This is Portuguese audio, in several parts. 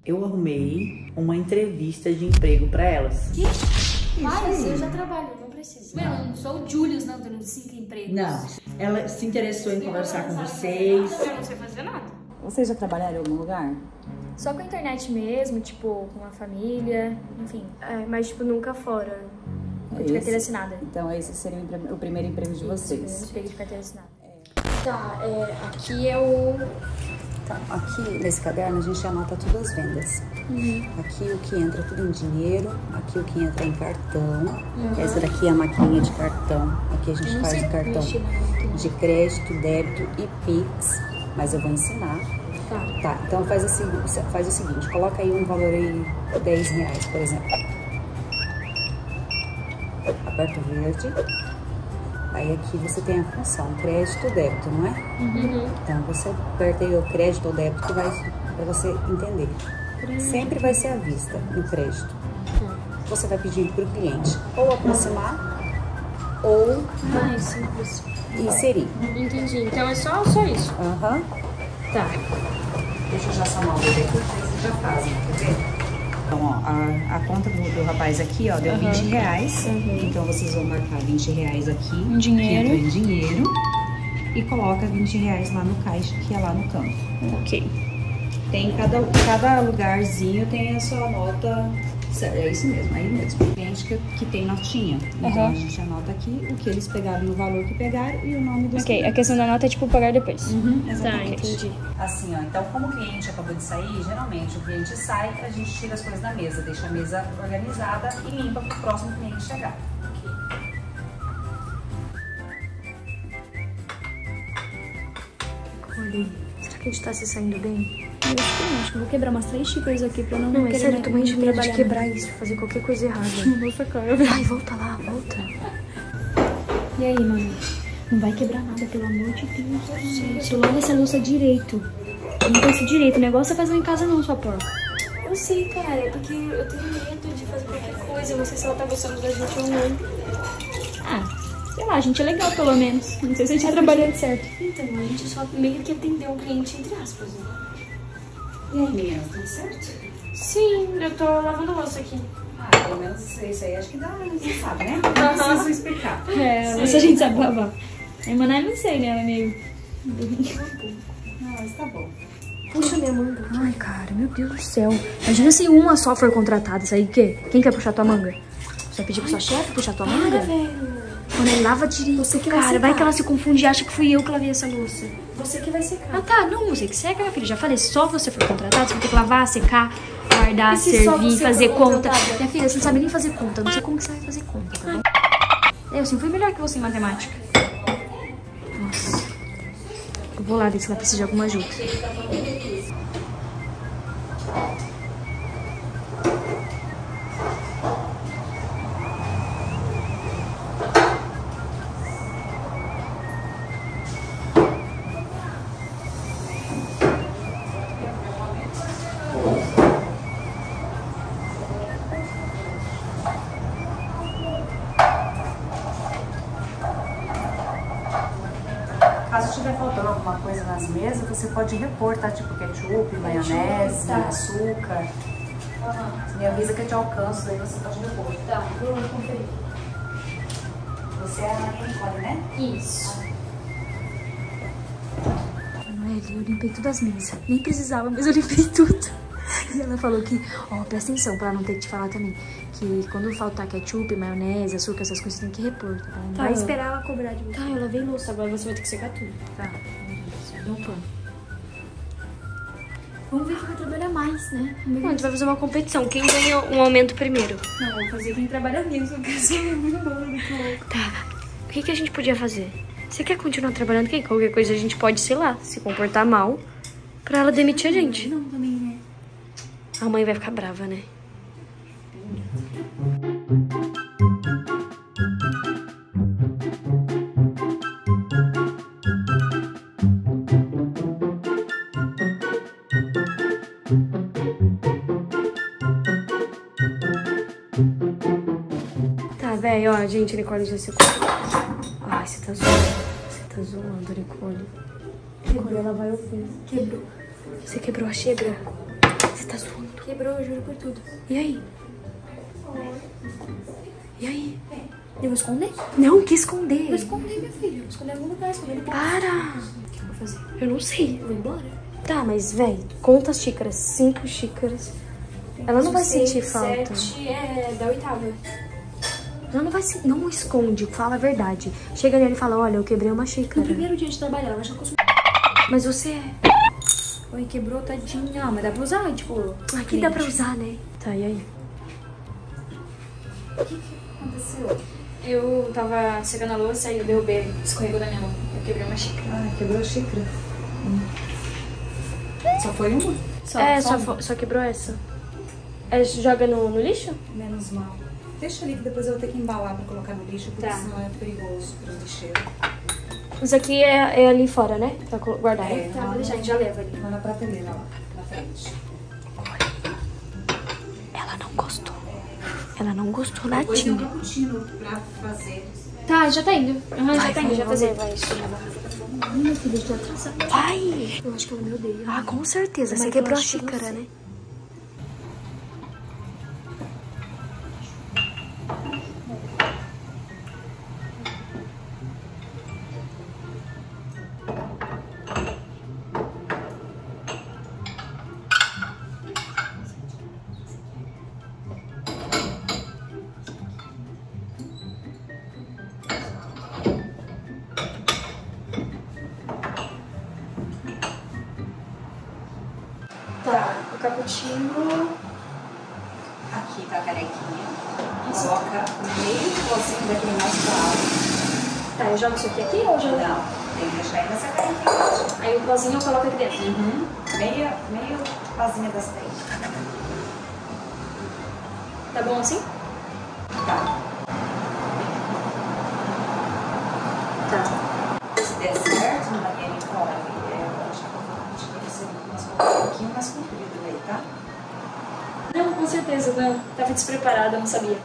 Eu arrumei uma entrevista de emprego pra elas. Que? Mas eu já trabalho, não preciso. Meu, eu não sou o Julius, não, dando 5 empregos. Não, ela se interessou em conversar com vocês. Eu não sei fazer nada. Vocês já trabalharam em algum lugar? Só com a internet mesmo, tipo, com a família, enfim. Mas, tipo, nunca fora de carteira assinada. Então, esse seria o primeiro emprego de vocês. Emprego de carteira assinada. Tá, aqui é o... Tá, aqui nesse caderno a gente anota todas as vendas. Aqui o que entra tudo em dinheiro, aqui o que entra em cartão. Essa daqui é a maquininha de cartão. Aqui a gente faz o cartão de crédito, débito e Pix. Mas eu vou ensinar. Tá, então faz o seguinte, coloca aí um valor aí, R$10, por exemplo. Aperta o verde. Aí aqui você tem a função crédito ou débito, não é? Então você aperta aí o crédito ou débito que vai para você entender. Sempre vai ser à vista no crédito. Você vai pedir para o cliente ou aproximar ou simples. inserir. Entendi, então é só isso. Tá. Deixa eu já somar o dedo aqui, vocês já fazem, quer ver? Então, ó, a conta do rapaz aqui, ó, deu R$20. Então, vocês vão marcar R$20 aqui. Em dinheiro. Em dinheiro. E coloca R$20 lá no caixa, que é lá no canto. Ok. Tem cada lugarzinho tem a sua nota. É isso mesmo, aí mesmo. Cliente que tem notinha. Então, a gente anota aqui o que eles pegaram no valor que pegaram e o nome do Ok, a questão da nota é tipo pagar depois. Exatamente. Tá, entendi. Assim, ó, então como o cliente acabou de sair, geralmente o cliente sai, a gente tira as coisas da mesa, deixa a mesa organizada e limpa para o próximo cliente chegar. Olha, será que a gente tá se saindo bem? Eu acho que vou quebrar umas 3 xícaras aqui pra não... Não, é sério, eu tô muito de medo de quebrar isso, fazer qualquer coisa errada. Nossa, cara. Ai, volta lá, volta. E aí, mano? Não vai quebrar nada, pelo amor de Deus. Gente, lava essa louça direito. Não pensa direito, o negócio é fazer em casa não, sua porca. Eu sei, cara, é porque eu tenho medo de fazer qualquer coisa. Eu não sei se ela tá gostando da gente ou não. Sei lá, a gente é legal pelo menos. Não sei se a gente tá trabalhando certo. Então, a gente só meio que atendeu um cliente, entre aspas, né? E aí, meninas, tudo certo? Sim, eu tô lavando louça aqui. Pelo menos isso aí acho que dá, você sabe, né? Não preciso explicar. Isso a gente sabe lavar. A Emanuel não sei, né? Ela é meio... Não, mas tá bom. Puxa minha manga. Ai, cara, meu Deus do céu. Imagina se uma só for contratada, isso aí o quê? Quem quer puxar tua manga? Você vai pedir pro sua chefe puxar tua manga? Velho. Quando ele lava direito, Você que vai cara, secar. vai que ela se confunde e acha que fui eu que lavei essa louça. Você que vai secar. Ah, tá, não, você que seca, minha filha. Já falei, só você for contratado, você vai ter que lavar, secar, guardar, E se só servir, você fazer for conta. contratada? Minha filha, você não sabe nem fazer conta, não sei como que você vai fazer conta, tá bom? Eu, assim, fui melhor que você em matemática. Nossa. Eu vou lá ver se ela precisa de alguma ajuda. Caso estiver faltando alguma coisa nas mesas, você pode repor, tá? Tipo ketchup, maionese, açúcar. Você me avisa que eu te alcanço, daí você pode repor. Tá, vou conferir. Você é a Maria Nicole, né? Isso. Manoel, eu limpei todas as mesas. Nem precisava, mas eu limpei tudo. E ela falou que, ó, presta atenção pra não ter que te falar também, que quando faltar ketchup, maionese, açúcar, essas coisas, tem que repor, tá bom? Não vai esperar ela cobrar de você. Tá, eu lavei louça, agora você vai ter que secar tudo. Tá. Deu um plano. Vamos ver quem vai trabalhar mais, né? Não, a gente vai fazer uma competição. Quem ganha um aumento primeiro? Não, vamos fazer quem trabalha menos, eu quero ser muito embora daqui logo. Tá. O que a gente podia fazer? Você quer continuar trabalhando? Que qualquer coisa a gente pode, sei lá, se comportar mal pra ela demitir a gente. Não, também, né? A mãe vai ficar brava, né? Tá, velho, ó, gente, a Nicole já secou. Ai, você tá zoando. Você tá zoando, Nicole. Nicole, ela vai ofender. Quebrou. Você quebrou a xegra? Você tá zoando. Quebrou, eu juro por tudo. E aí? E aí? Eu vou esconder? Não, que esconder. Vou esconder, minha filha. Vou esconder em algum lugar, esconder no bolso. Para. O que eu vou fazer? Eu não sei. Eu vou embora? Tá, mas, véi, conta as xícaras. 5 xícaras. Ela não vai sentir falta. 7 é da 8ª. Ela não vai se... Não esconde, fala a verdade. Chega nele e fala, olha, eu quebrei uma No xícara. primeiro dia de trabalho, ela vai achar que eu sou... Mas você é... Oi, quebrou, tadinha. Ah, mas dá pra usar, tipo... Aqui dá pra usar, né? Tá, e aí? O que aconteceu? Eu tava secando a louça e eu derrubei, escorregou da minha mão. Eu quebrei uma xícara. Ah, quebrou a xícara. Só foi uma? Só quebrou essa. É, joga no lixo? Menos mal. Deixa ali que depois eu vou ter que embalar pra colocar no lixo, porque Tá. senão é perigoso pro lixeiro. Isso aqui é ali fora, né? Pra guardar. É. Tá, vou deixar, a gente já leva ali. Lá na prateleira, lá, na frente. Ela não gostou. Ela não gostou Depois tem um latinha. cappuccino pra fazer. Tá, já tá indo. Já tá indo, já fazer. Vai. Minha filha, já atrasada. Vai! Eu acho que ela me odeia. Ah, com certeza. Mas Você eu quebrou a acho que xícara, você- né? Tá, o cappuccino... Aqui tá a canequinha. Coloca meio pozinho daquele mais claro. Tá, eu jogo isso aqui ou eu jogo... Não, tem que deixar aí nessa canequinha. Aí o pozinho eu coloco aqui dentro. Meio pozinha das 3. Tá bom assim? Tá. Tá. Se der certo, no banheiro em fora, eu acho que eu vou pedir pra você um pouquinho mais comprido aí, tá? Não, com certeza, não. Tava despreparada, não sabia.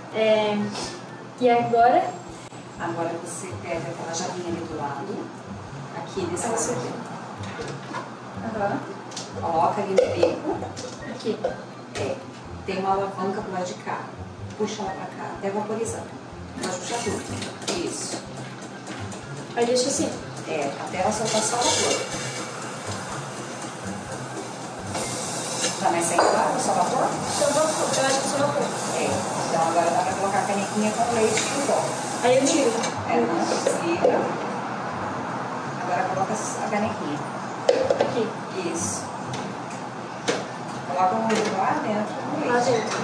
E agora? Agora você pega aquela javinha ali do lado, aqui desse lado aqui. Aham. Coloca ali no bico. Aqui. Tem uma alavanca pro lado de cá. Puxa ela pra cá, até vaporizar. Pode puxar tudo. Isso. Aí deixa assim. Até ela soltar só o vapor. Tá mais saindo água, só vapor? Eu acho que só vapor. Então agora dá pra colocar a canequinha com leite e o pó. Aí eu tiro. Não, desliga. Agora coloca a canequinha. Aqui. Isso. Coloca o molho lá dentro com Lá leite. dentro.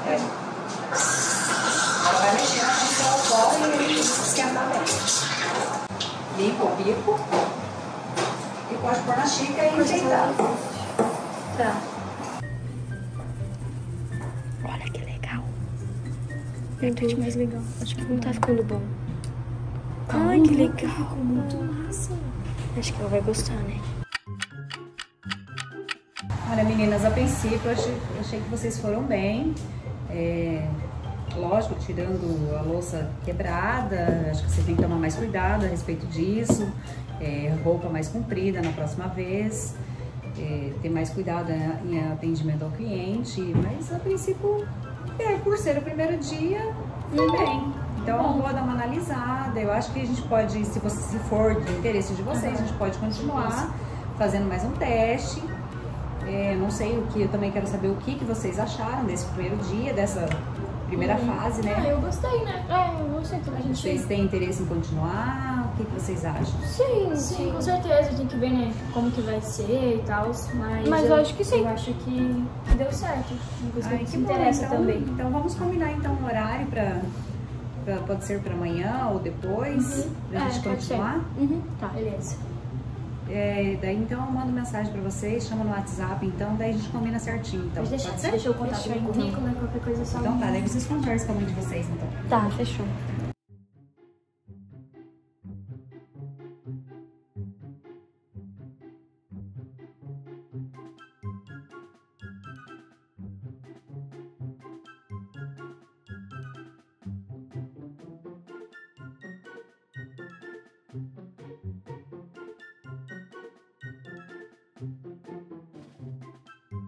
Ela vai mexendo até o pó e ele esquentar bem. Limpa o bico. E pode pôr na xícara e enfeitar. Tá. Olha que legal. Eu acho mais legal. Acho que não tá ficando bom. Ai, que legal. Ficou muito massa. Acho que ela vai gostar, né? Olha, meninas, a princípio eu achei que vocês foram bem. Lógico, tirando a louça quebrada, acho que você tem que tomar mais cuidado a respeito disso. Roupa mais comprida na próxima vez. Ter mais cuidado em atendimento ao cliente. Mas a princípio, por ser o primeiro dia, foi bem. Então eu vou dar uma analisada. Eu acho que a gente pode, se for de interesse de vocês, a gente pode continuar fazendo mais um teste. Não sei o que, eu também quero saber o que vocês acharam desse primeiro dia, dessa primeira fase, né? Eu gostei, né? Eu gostei também. A gente... Vocês têm interesse em continuar? O que vocês acham? Sim, com certeza. Tem que ver, né, como que vai ser e tal. Mas eu acho que sim. Eu acho que deu certo. Uma coisa que Que me interessa então, também. Então vamos combinar então um horário pode ser para amanhã ou depois, pra gente pode ser. continuar? Tá, beleza. Daí então eu mando mensagem para vocês, chama no WhatsApp, então daí a gente combina certinho. Então, Pode deixar, pode ser? deixa eu contar com o currículo, né, qualquer coisa só. Então tá, daí vocês conversam com a mãe de vocês então. Tá, fechou.